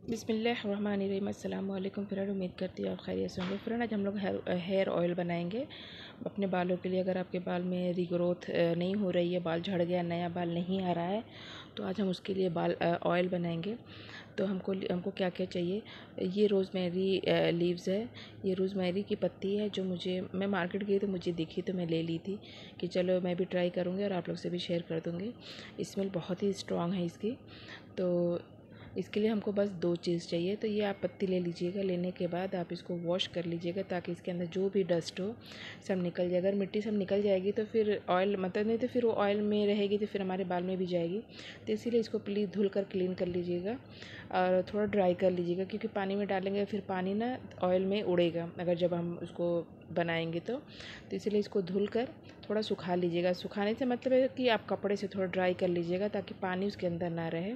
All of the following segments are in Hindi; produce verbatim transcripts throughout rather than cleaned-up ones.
बिस्मिल्लाहिर्रहमानिर्रहीम। अस्सलाम वालेकुम फ्रेंड, उम्मीद करती हूँ आप खैरियत से होंगे। फ्रेंड, आज हम लोग हेयर हेयर ऑयल बनाएंगे अपने बालों के लिए। अगर आपके बाल में रीग्रोथ नहीं हो रही है, बाल झड़ गया, नया बाल नहीं आ रहा है, तो आज हम उसके लिए बाल ऑयल बनाएंगे। तो हमको हमको क्या क्या चाहिए। ये रोज़मेरी लीव्स है, ये रोज़मेरी की पत्ती है जो मुझे मैं मार्केट गई तो मुझे दिखी तो मैं ले ली थी कि चलो मैं भी ट्राई करूँगी और आप लोग से भी शेयर कर दूँगी। स्मेल बहुत ही स्ट्रॉन्ग है इसकी। तो इसके लिए हमको बस दो चीज़ चाहिए। तो ये आप पत्ती ले लीजिएगा। लेने के बाद आप इसको वॉश कर लीजिएगा ताकि इसके अंदर जो भी डस्ट हो सब निकल जाए। अगर मिट्टी सब निकल जाएगी तो फिर ऑयल मतलब नहीं, तो फिर वो ऑयल में रहेगी तो फिर हमारे बाल में भी जाएगी। तो इसीलिए इसको प्लीज़ धुल कर क्लीन कर लीजिएगा और थोड़ा ड्राई कर लीजिएगा, क्योंकि पानी में डालेंगे फिर पानी ना ऑयल में उड़ेगा अगर जब हम उसको बनाएंगे तो तो इसीलिए इसको धुल कर थोड़ा सुखा लीजिएगा। सुखाने से मतलब है कि आप कपड़े से थोड़ा ड्राई कर लीजिएगा ताकि पानी उसके अंदर ना रहे।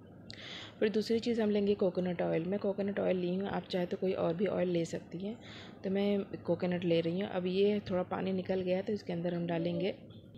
फिर दूसरी चीज़ हम लेंगे कोकोनट ऑयल। मैं कोकोनट ऑयल ली हूँ, आप चाहे तो कोई और भी ऑयल ले सकती हैं। तो मैं कोकोनट ले रही हूँ। अब ये थोड़ा पानी निकल गया तो इसके अंदर हम डालेंगे।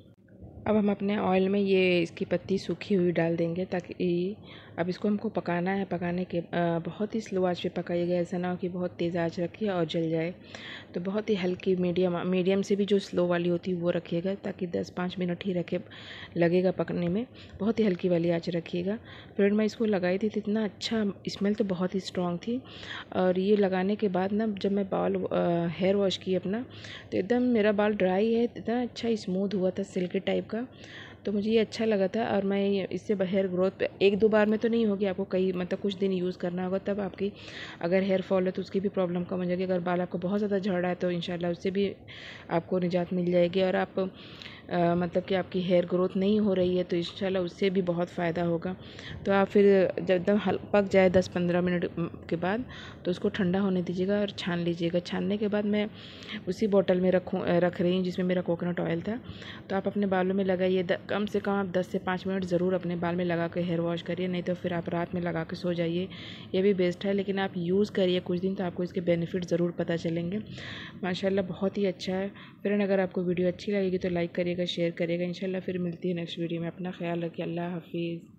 अब हम अपने ऑयल में ये इसकी पत्ती सूखी हुई डाल देंगे ताकि अब इसको हमको पकाना है। पकाने के आ, बहुत ही स्लो आंच पे पकाइएगा, ऐसा ना हो कि बहुत तेज़ आंच रखिए और जल जाए। तो बहुत ही हल्की मीडियम मीडियम से भी जो स्लो वाली होती है वो रखिएगा ताकि दस पाँच मिनट ही रखे लगेगा पकने में। बहुत ही हल्की वाली आंच रखिएगा। फिर मैं इसको लगाई थी तो इतना अच्छा स्मेल तो बहुत ही स्ट्रॉन्ग थी। और ये लगाने के बाद ना जब मैं बाल हेयर वॉश की अपना तो एकदम मेरा बाल ड्राई है, इतना अच्छा स्मूथ हुआ था, सिल्की टाइप का। तो मुझे ये अच्छा लगा था और मैं इससे हेयर ग्रोथ एक दो बार में तो नहीं होगी, आपको कई मतलब कुछ दिन यूज़ करना होगा तब आपकी अगर हेयर फॉल है तो उसकी भी प्रॉब्लम कम हो जाएगी। अगर बाल आपको बहुत ज़्यादा झड़ रहा है तो इंशाल्लाह उससे भी आपको निजात मिल जाएगी। और आप आ, मतलब कि आपकी हेयर ग्रोथ नहीं हो रही है तो इंशाल्लाह उससे भी बहुत फ़ायदा होगा। तो आप फिर जब एकदम हल पक जाए दस पंद्रह मिनट के बाद तो उसको ठंडा होने दीजिएगा और छान लीजिएगा। छानने के बाद मैं उसी बोतल में रखूँ रख रही हूँ जिसमें मेरा कोकोनट ऑयल था। तो आप अपने बालों में लगाइए, कम से कम आप दस से पाँच मिनट ज़रूर अपने बाल में लगा के हेयर वॉश करिए, नहीं तो फिर आप रात में लगा के सो जाइए, ये भी बेस्ट है। लेकिन आप यूज़ करिए कुछ दिन तो आपको इसके बेनिफिट ज़रूर पता चलेंगे। माशाल्लाह बहुत ही अच्छा है। फ्रेंड, अगर आपको वीडियो अच्छी लगेगी तो लाइक करिएगा, शेयर करिएगा। इंशाल्लाह फिर मिलती है नेक्स्ट वीडियो में। अपना ख्याल रखिए। अल्लाह हाफिज़।